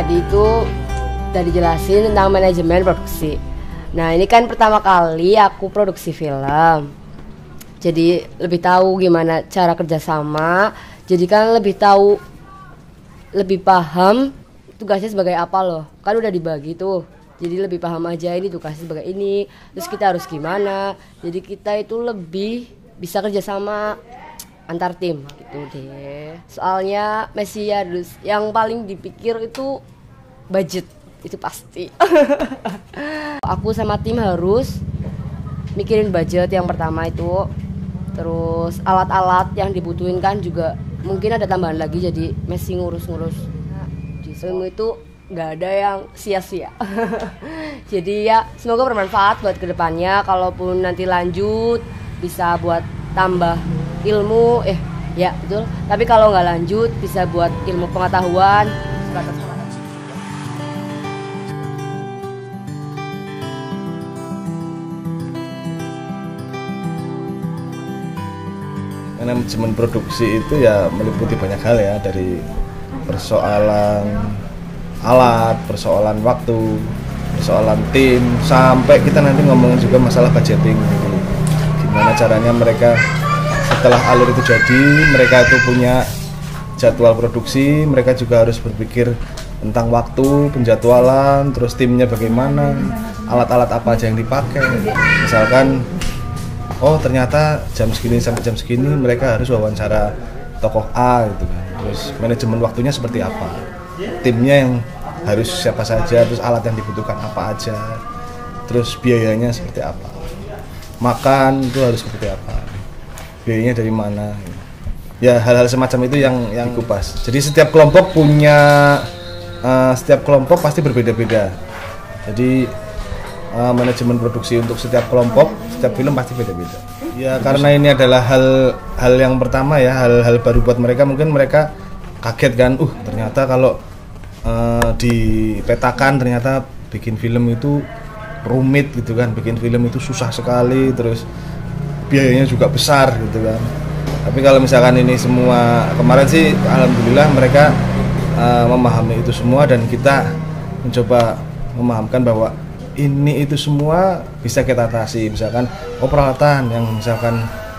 tadi itu udah dijelasin tentang manajemen produksi. Nah ini kan pertama kali aku produksi film, jadi lebih tahu gimana cara kerjasama. Jadi kan lebih tahu, lebih paham tugasnya sebagai apa loh. Kan udah dibagi tuh. Jadi lebih paham aja ini tugasnya sebagai ini. Terus kita harus gimana. Jadi kita itu lebih bisa kerjasama antar tim gitu deh. Soalnya masih harus yang paling dipikir itu budget, itu pasti. Aku sama tim harus mikirin budget yang pertama itu. Terus alat-alat yang dibutuhin kan juga mungkin ada tambahan lagi, jadi masih ngurus-ngurus. Di film itu nggak ada yang sia-sia. Jadi ya semoga bermanfaat buat kedepannya. Kalaupun nanti lanjut bisa buat tambah ilmu, ya betul. Tapi kalau nggak lanjut bisa buat ilmu pengetahuan. Manajemen produksi itu ya meliputi banyak hal ya, dari persoalan alat, persoalan waktu, persoalan tim, sampai kita nanti ngomongin juga masalah budgeting gitu. Gimana caranya mereka setelah alur itu jadi, mereka itu punya jadwal produksi, mereka juga harus berpikir tentang waktu, penjadwalan, terus timnya bagaimana, alat-alat apa aja yang dipakai. Misalkan oh ternyata jam segini sampai jam segini mereka harus wawancara tokoh A gitu kan. Terus manajemen waktunya seperti apa, timnya yang harus siapa saja, terus alat yang dibutuhkan apa aja, terus biayanya seperti apa, makan itu harus seperti apa, biayanya dari mana. Ya hal-hal semacam itu yang dikupas. Jadi setiap kelompok punya setiap kelompok pasti berbeda-beda. Jadi manajemen produksi untuk setiap kelompok, setiap film pasti beda-beda. Ya karena ini adalah hal yang pertama ya, hal-hal baru buat mereka. Mungkin mereka kaget kan, ternyata kalau dipetakan ternyata bikin film itu rumit gitu kan, bikin film itu susah sekali, terus biayanya juga besar gitu kan. Tapi kalau misalkan ini semua, kemarin sih alhamdulillah mereka memahami itu semua, dan kita mencoba memahamkan bahwa ini itu semua bisa kita atasi. Misalkan peralatan yang misalkan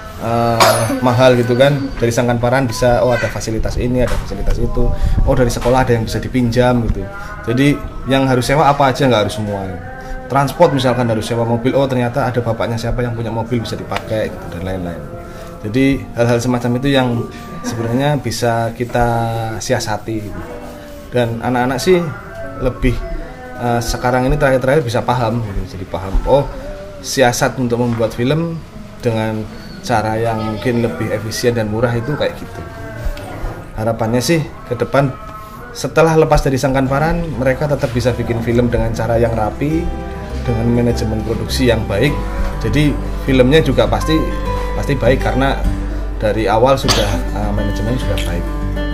mahal gitu kan, dari Sangkan-Paran bisa ada fasilitas ini, ada fasilitas itu, dari sekolah ada yang bisa dipinjam gitu. Jadi yang harus sewa apa aja, nggak harus semua. Transport misalkan harus sewa mobil, ternyata ada bapaknya siapa yang punya mobil bisa dipakai gitu, dan lain-lain. Jadi hal-hal semacam itu yang sebenarnya bisa kita siasati gitu. Dan anak-anak sih lebih sekarang ini terakhir-terakhir bisa paham gitu. Jadi paham, siasat untuk membuat film dengan cara yang mungkin lebih efisien dan murah itu kayak gitu. Harapannya sih ke depan setelah lepas dari Sangkan-Paran, mereka tetap bisa bikin film dengan cara yang rapi, dengan manajemen produksi yang baik. Jadi filmnya juga pasti baik karena dari awal sudah manajemen sudah baik.